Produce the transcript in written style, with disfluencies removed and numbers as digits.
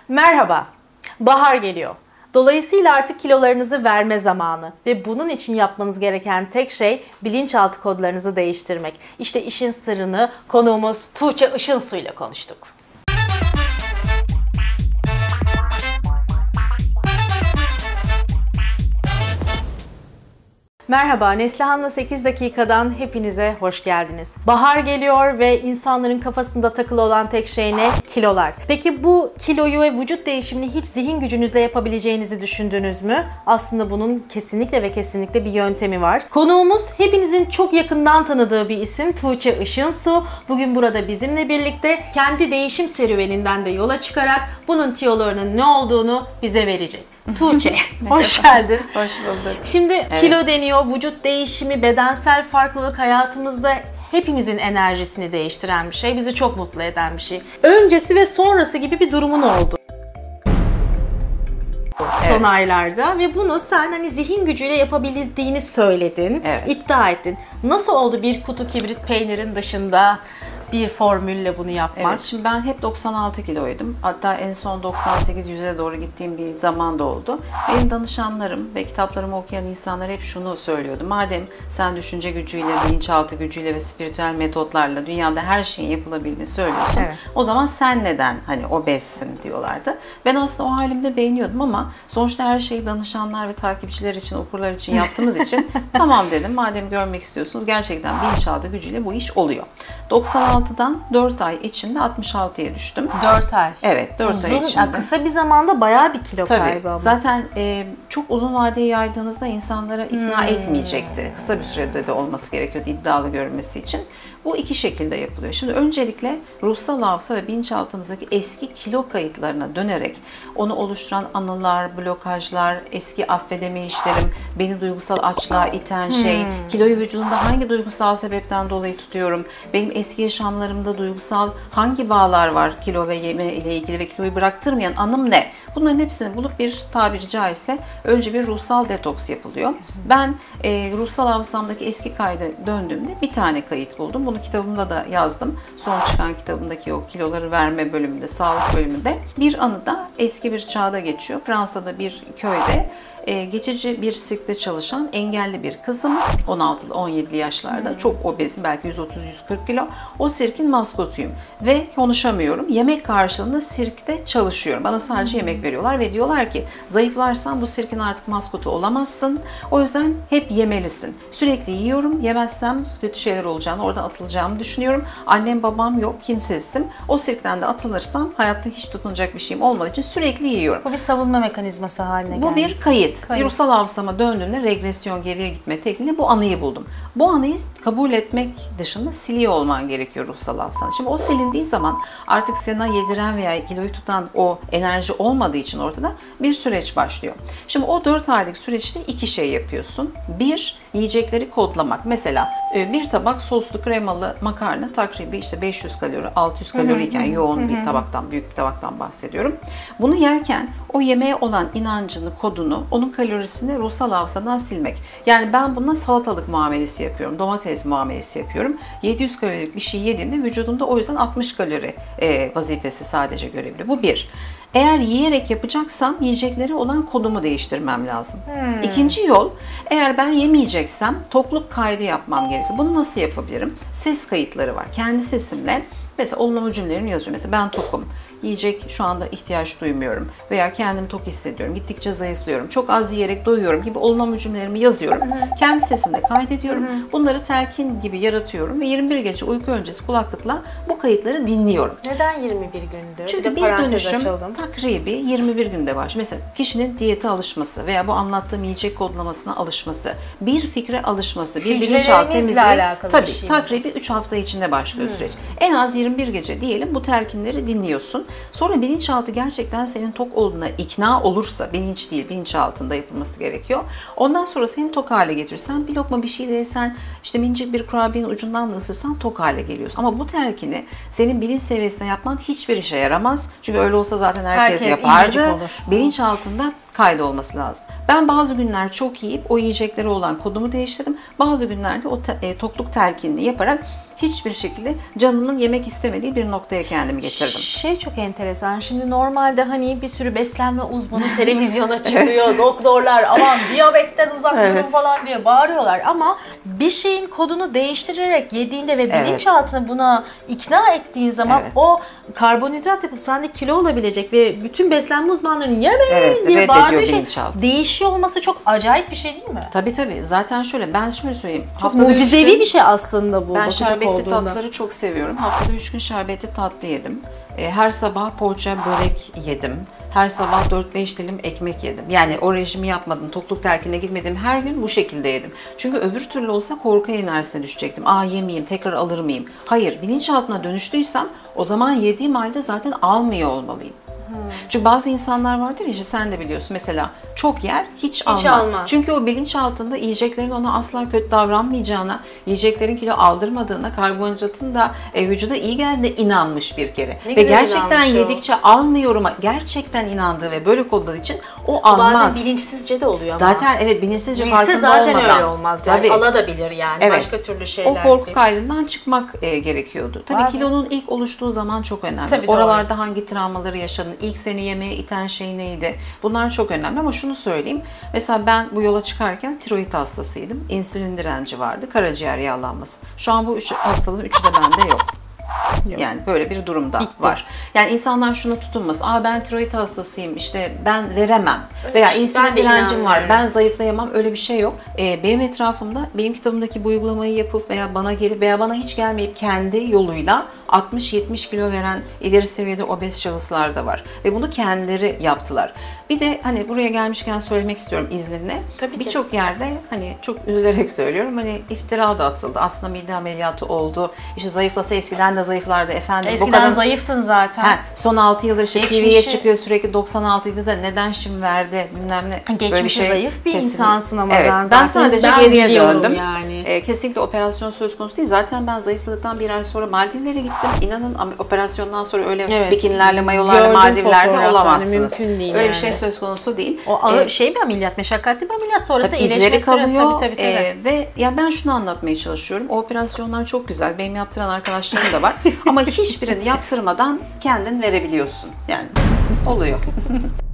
Merhaba, bahar geliyor. Dolayısıyla artık kilolarınızı verme zamanı ve bunun için yapmanız gereken tek şey bilinçaltı kodlarınızı değiştirmek. İşte işin sırrını konuğumuz Tuğçe Işınsu ile konuştuk. Merhaba, Neslihan'la 8 dakikadan hepinize hoş geldiniz. Bahar geliyor ve insanların kafasında takılı olan tek şey ne? Kilolar. Peki bu kiloyu ve vücut değişimini hiç zihin gücünüzle yapabileceğinizi düşündünüz mü? Aslında bunun kesinlikle ve kesinlikle bir yöntemi var. Konuğumuz hepinizin çok yakından tanıdığı bir isim Tuğçe Işınsu. Bugün burada bizimle birlikte kendi değişim serüveninden de yola çıkarak bunun tiyolarının ne olduğunu bize verecek. Tuğçe, hoş geldin. Hoş bulduk. Şimdi kilo deniyor, vücut değişimi, bedensel farklılık hayatımızda hepimizin enerjisini değiştiren bir şey, bizi çok mutlu eden bir şey. Öncesi ve sonrası gibi bir durumun oldu. Son aylarda ve bunu sen hani zihin gücüyle yapabildiğini söyledin, iddia ettin. Nasıl oldu bir kutu kibrit peynirin dışında bir formülle bunu yapmak? Evet, şimdi ben hep 96 kiloydum. Hatta en son 98-100'e doğru gittiğim bir zaman da oldu. Benim danışanlarım ve kitaplarımı okuyan insanlar hep şunu söylüyordu. Madem sen düşünce gücüyle, bilinçaltı gücüyle ve spiritüel metotlarla dünyada her şeyin yapılabildiğini söylüyorsun. O zaman sen neden hani obezsin diyorlardı. Ben aslında o halimde beğeniyordum ama sonuçta her şeyi danışanlar ve takipçiler için, okurlar için yaptığımız için tamam dedim. Madem görmek istiyorsunuz gerçekten bilinçaltı gücüyle bu iş oluyor. 96'dan 4 ay içinde 66'ya düştüm. 4 ay. Evet, 4 ay içinde. Kısa bir zamanda bayağı bir kilo kaybı ama. Zaten çok uzun vadeye yaydığınızda insanlara ikna etmeyecekti. Kısa bir sürede de olması gerekiyordu iddialı görünmesi için. Bu iki şekilde yapılıyor. Şimdi öncelikle ruhsal hafıza ve bilinçaltımızdaki eski kilo kayıtlarına dönerek onu oluşturan anılar, blokajlar, eski affedemeyişlerim, beni duygusal açlığa iten şey, kiloyu vücudumda hangi duygusal sebepten dolayı tutuyorum, benim eski yaşamlarımda duygusal hangi bağlar var kilo ve yeme ile ilgili ve kiloyu bıraktırmayan anım ne? Bunların hepsini bulup bir tabiri caizse önce bir ruhsal detoks yapılıyor. Ben ruhsal hafızamdaki eski kayda döndüğümde bir tane kayıt buldum. Bunu kitabımda da yazdım. Son çıkan kitabımdaki o kiloları verme bölümünde, sağlık bölümünde. Bir anı da eski bir çağda geçiyor. Fransa'da bir köyde geçici bir sirkte çalışan engelli bir kızım. 16'lı 17'li yaşlarda. Çok obezim. Belki 130-140 kilo. O sirkin maskotuyum. Ve konuşamıyorum. Yemek karşılığında sirkte çalışıyorum. Bana sadece yemek veriyorlar ve diyorlar ki zayıflarsan bu sirkin artık maskotu olamazsın. O yüzden hep yemelisin. Sürekli yiyorum. Yemezsem kötü şeyler olacağını, oradan atılacağımı düşünüyorum. Annem babam yok. Kimsesizim. O sirkten de atılırsam hayatta hiç tutunacak bir şeyim olmadığı için sürekli yiyorum. Bu bir savunma mekanizması haline geldi. Bu bir kayıt. Ruhsal hafızama döndüğümde regresyon, geriye gitme tekniğiyle bu anıyı buldum. Bu anıyı kabul etmek dışında siliyor olman gerekiyor ruhsal hafızanı. Şimdi o silindiği zaman artık sana yediren veya kiloyu tutan o enerji olmadığı için ortada bir süreç başlıyor. Şimdi o 4 aylık süreçte iki şey yapıyorsun. Bir, yiyecekleri kodlamak. Mesela bir tabak soslu kremalı makarna takribi işte 500 kalori, 600 kalori iken yoğun bir tabaktan, büyük bir tabaktan bahsediyorum. Bunu yerken o yemeğe olan inancını, kodunu, onun kalorisini ruhsal hafızadan silmek. Yani ben buna salatalık muamelesi yapıyorum, domates muamelesi yapıyorum. 700 kalorilik bir şey yediğimde vücudumda o yüzden 60 kalori vazifesi sadece görevli. Bu bir. Eğer yiyerek yapacaksam yiyecekleri olan kodumu değiştirmem lazım. İkinci yol, eğer ben yemeyeceksem tokluk kaydı yapmam gerekiyor. Bunu nasıl yapabilirim? Ses kayıtları var. Kendi sesimle mesela olumlu cümlelerimi yazıyorum. Mesela ben tokum. Yiyecek şu anda ihtiyaç duymuyorum veya kendimi tok hissediyorum, gittikçe zayıflıyorum, çok az yiyerek doyuyorum gibi olumlu cümlelerimi yazıyorum. Kendi sesimle kaydediyorum. Bunları telkin gibi yaratıyorum ve 21 gece uyku öncesi kulaklıkla bu kayıtları dinliyorum. Neden 21 gündü? Çünkü bir dönüşüm takribi 21 günde başlıyor. Mesela kişinin diyete alışması veya bu anlattığım yiyecek kodlamasına alışması, bir fikre alışması, bir bilinçaltı temizliği tabii şey takribi 3 hafta içinde başlıyor süreç. En az 21 gece diyelim bu telkinleri dinliyorsun. Sonra bilinçaltı gerçekten senin tok olduğuna ikna olursa, bilinç değil, bilinçaltında yapılması gerekiyor. Ondan sonra seni tok hale getirirsen, bir lokma bir şey de yesen, işte minicik bir kurabiyenin ucundan da ısırsan tok hale geliyorsun. Ama bu telkini senin bilinç seviyesine yapman hiçbir işe yaramaz. Çünkü öyle olsa zaten herkes yapardı. Bilinçaltında kaydolması lazım. Ben bazı günler çok yiyip o yiyecekleri olan kodumu değiştirdim. Bazı günlerde o tokluk telkinini yaparak hiçbir şekilde canımın yemek istemediği bir noktaya kendimi getirdim. Şey çok enteresan. Şimdi normalde hani bir sürü beslenme uzmanı televizyona çıkıyor. Doktorlar aman diyabetten uzak durun Evet. falan diye bağırıyorlar. Ama bir şeyin kodunu değiştirerek yediğinde ve bilinçaltını buna ikna ettiğin zaman o karbonhidrat yapıp sende kilo olabilecek ve bütün beslenme uzmanlarının yemeyin diye bağırdığı şey bilinçaltı. değişiyor olması çok acayip bir şey değil mi? Tabii tabii. Zaten şöyle, ben şöyle söyleyeyim. Çok mucizevi bir şey aslında bu. Ben bakacak şerbetli olduğunda. tatlıları çok seviyorum. Haftada 3 gün şerbetli tatlı yedim. Her sabah poğaça, börek yedim. Her sabah 4-5 dilim ekmek yedim. Yani o rejimi yapmadım, tokluk telkine gitmedim. Her gün bu şekilde yedim. Çünkü öbür türlü olsa korku enerjisine düşecektim. Yemeyeyim, tekrar alır mıyım? Hayır, bilinçaltına dönüştüysem o zaman yediğim halde zaten almıyor olmalıyım. Çünkü bazı insanlar vardır ya, işte sen de biliyorsun, mesela çok yer hiç almaz. Çünkü o bilinçaltında yiyeceklerin ona asla kötü davranmayacağına, yiyeceklerin kilo aldırmadığına, karbonhidratın da vücuda iyi geldiğine inanmış bir kere. Ve gerçekten yedikçe almıyorum, gerçekten inandığı ve böyle kodladığı için o almaz. Bazen bilinçsizce de oluyor ama. Zaten bilinçsizce farkında zaten olmadan. öyle olmaz. Yani alabilir yani. Başka türlü şeyler. O korku kaydından çıkmak gerekiyordu. Tabii kilonun ilk oluştuğu zaman çok önemli. Tabii, oralarda hangi travmaları yaşadın? İlk seni yemeğe iten şey neydi? Bunlar çok önemli ama şunu söyleyeyim. Mesela ben bu yola çıkarken tiroid hastasıydım. İnsülin direnci vardı. Karaciğer yağlanması. Şu an bu üç hastalığın üçü de bende yok. Yani böyle bir durumda var. Yani insanlar şuna tutunmasın. Ben tiroid hastasıyım, işte ben veremem. Veya insülin direncim var, ben zayıflayamam. Öyle bir şey yok. Benim etrafımda, benim kitabımdaki bu uygulamayı yapıp veya bana gelip veya bana hiç gelmeyip kendi yoluyla 60-70 kilo veren ileri seviyede obez şahıslar da var. Ve bunu kendileri yaptılar. Bir de hani buraya gelmişken söylemek istiyorum izninle. Birçok yerde, hani çok üzülerek söylüyorum, hani iftira da atıldı. Aslında mide ameliyatı oldu. İşte zayıflasa eskiden de zayıflardı efendim. Eskiden zayıftın zaten. Son 6 yıldır işte TV'ye çıkıyor sürekli, 96'ydı da neden şimdi verdi bilmem ne. Geçmişi zayıf bir insansın ama ben sadece geriye döndüm. Yani. Kesinlikle operasyon söz konusu değil. Zaten ben zayıfladıktan bir ay sonra Maldivlere gittim. İnanın, operasyondan sonra öyle bikinilerle, mayolarla Maldivlerde olamazsınız. Mümkün değil. Öyle bir şey söz konusu değil. O ağır bir ameliyat, meşakkatli bir ameliyat, sonrasında izleri kalıyor. Tabii. Ve ya ben şunu anlatmaya çalışıyorum. O operasyonlar çok güzel. Benim yaptıran arkadaşlarım da var. Ama hiçbirini yaptırmadan kendin verebiliyorsun. Yani oluyor.